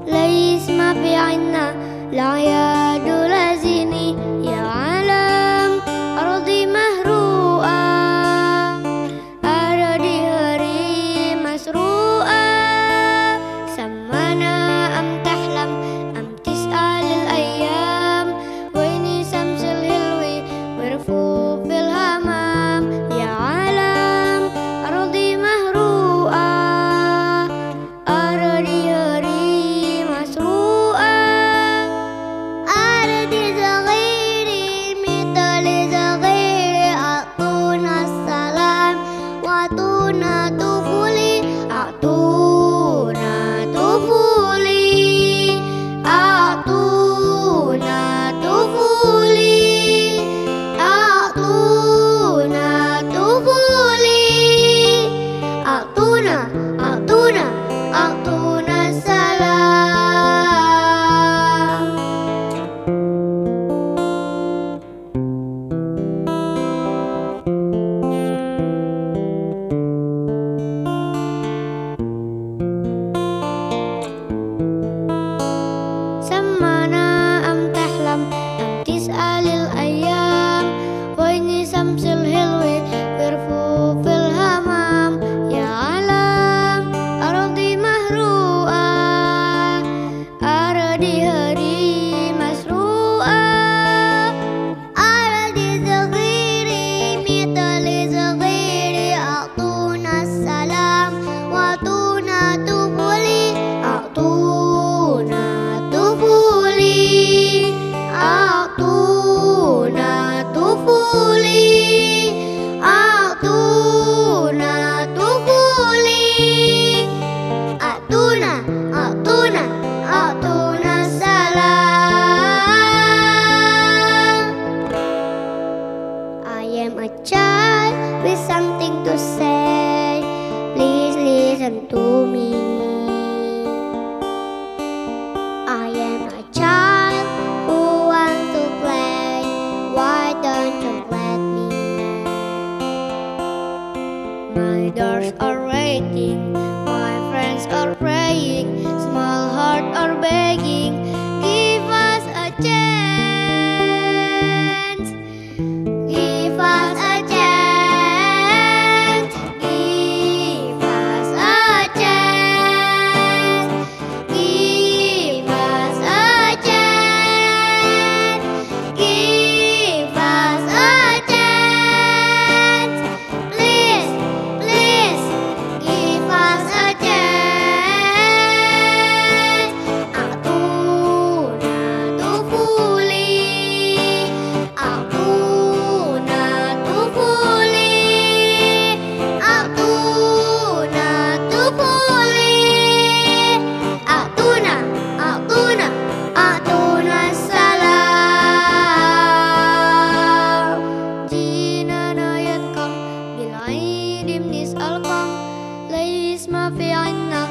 ليس ما في عنا العياد لازني يا عالم أرضي مهروءة أرضي هري مسروقة سمانا أم تحلم أم تسأل الأيام ويني شمس الهلوي ورفوف الهمام يا عالم أرضي مهروءة أرضي هري مسروقة أرضي صغيري مثل صغيري أعطونا السلام وأعطونا طفولي أعطونا طفولي أعطونا طفولي أعطونا طفولي أعطونا أعطونا السلام. سمانا أم تحلم أم تسأل الأيام ويني شمس الهلوي برفوف الهمام يا عالم أرضي مهروءة أرضي هري مسروقة أرضي صغيري مثل صغيري أعطونا السلام وأعطونا طفولي أعطونا طفولي أعطونا طفولي أعطونا طفولي أعطونا السلام. I am a child with something to say. Please listen to me. I am a child who wants to play. Why don't you let me? My doors are waiting, my friends are praying, small hearts are begging. Give us a chance. Give us a chance. Give us a chance. Give us a chance. Give us a chance. Please, please, give us a chance. Aktuna tufuli, aktuna tufuli, aktuna tufuli, aktuna salam. جينا نايتكم بالعيد بنسألكم ليس ما في عنا